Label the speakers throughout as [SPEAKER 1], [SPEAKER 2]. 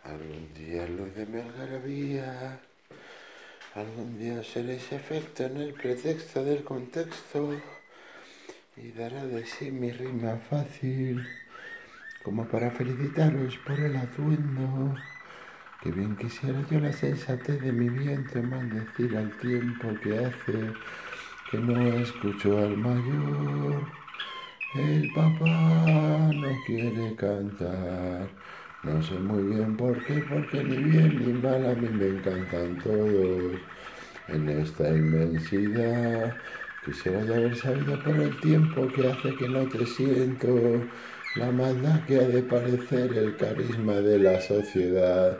[SPEAKER 1] Algún día luz de mi algarabía, algún día seréis efecto en el pretexto del contexto y dará de sí mi rima fácil, como para felicitaros por el atuendo. Que bien quisiera yo la sensatez de mi viento en maldecir al tiempo que hace que no escucho al mayor. El papá no quiere cantar, no sé muy bien por qué, porque ni bien ni mal a mí me encantan todos. En esta inmensidad quisiera ya haber sabido por el tiempo que hace que no te siento, la maldad que ha de parecer el carisma de la sociedad.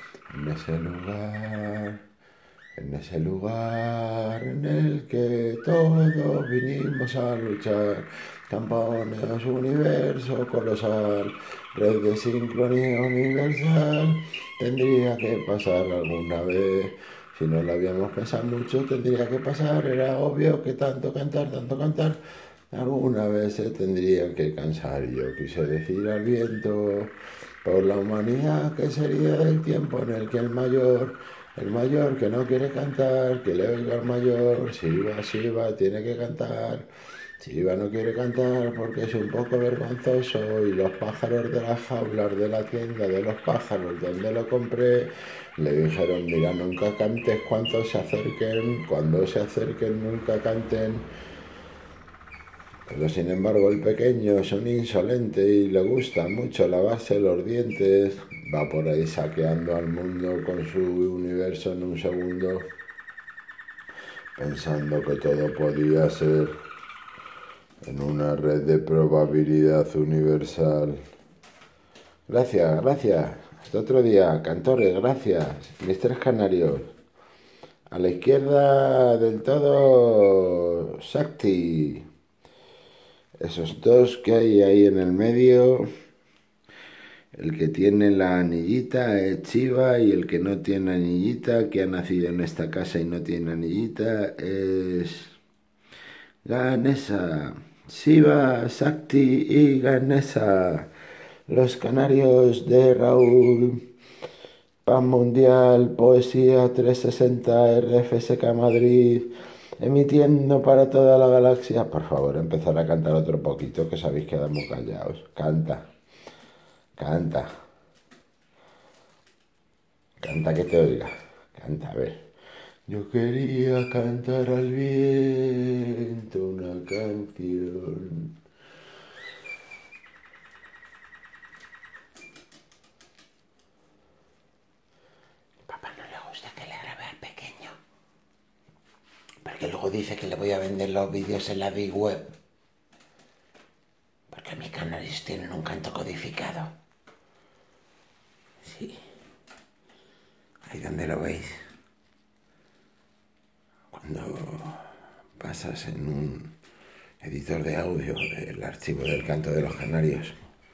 [SPEAKER 1] En ese lugar en el que todos vinimos a luchar, campones, universo colosal, red de sincronía universal, tendría que pasar alguna vez. Si no lo habíamos pensado mucho, tendría que pasar, era obvio que tanto cantar, alguna vez se tendría que cansar. Yo quise decir al viento, por la humanidad, que sería el tiempo en el que el mayor que no quiere cantar, que le oiga al mayor, Shiva, tiene que cantar. Shiva no quiere cantar porque es un poco vergonzoso y los pájaros de las jaulas de la tienda de los pájaros donde lo compré le dijeron, mira, nunca cantes cuando se acerquen nunca canten. Pero sin embargo el pequeño es un insolente y le gusta mucho lavarse los dientes, va por ahí saqueando al mundo con su universo en un segundo, pensando que todo podía ser en una red de probabilidad universal. Gracias, hasta otro día, cantores, gracias, mis tres canarios. A la izquierda del todo, Shakti. Esos dos que hay ahí en el medio, el que tiene la anillita es Shiva y el que no tiene anillita, que ha nacido en esta casa y no tiene anillita, es Ganesha. Shiva, Shakti y Ganesha, los canarios de Raúl. Pan Mundial, Poesía 360, RFSK Madrid, emitiendo para toda la galaxia. Por favor, empezar a cantar otro poquito, que sabéis que quedamos callados. Canta, canta, canta que te oiga. Canta, a ver. Yo quería cantar al viento una canción. Papá no le gusta que le grabe al pequeño, porque luego dice que le voy a vender los vídeos en la Big Web, porque mis canarios tienen un canto codificado. Sí, ahí donde lo veis, cuando pasas en un editor de audio del archivo del canto de los canarios,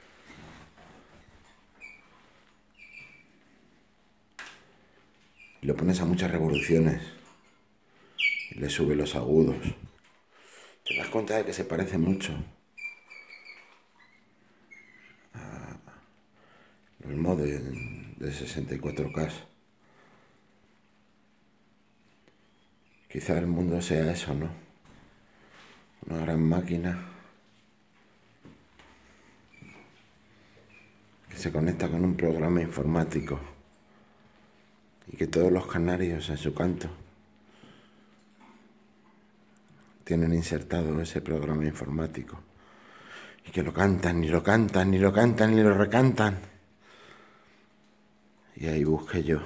[SPEAKER 1] y lo pones a muchas revoluciones y le sube los agudos, te das cuenta de que se parece mucho a los modem de 64K. Quizá el mundo sea eso, ¿no? Una gran máquina que se conecta con un programa informático y que todos los canarios en su canto tienen insertado ese programa informático y que lo cantan y lo cantan y lo cantan y lo recantan. Y ahí busqué yo.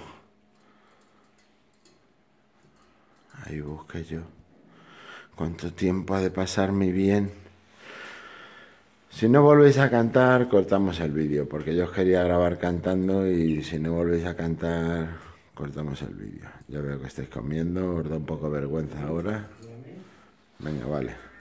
[SPEAKER 1] ¿Cuánto tiempo ha de pasar mi bien? Si no volvéis a cantar, cortamos el vídeo, porque yo os quería grabar cantando y si no volvéis a cantar, cortamos el vídeo. Ya veo que estáis comiendo, os da un poco de vergüenza ahora. Venga, vale.